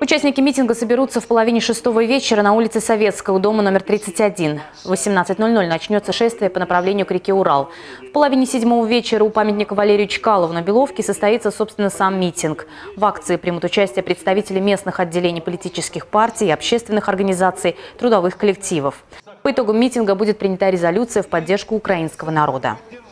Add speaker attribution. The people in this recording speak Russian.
Speaker 1: Участники митинга соберутся в половине шестого вечера на улице Советская у дома номер 31. В 18:00 начнется шествие по направлению к реке Урал. В половине седьмого вечера у памятника Валерию Чкалову на Беловке состоится, собственно, сам митинг. В акции примут участие представители местных отделений политических партий, общественных организаций, трудовых коллективов. По итогам митинга будет принята резолюция в поддержку украинского народа.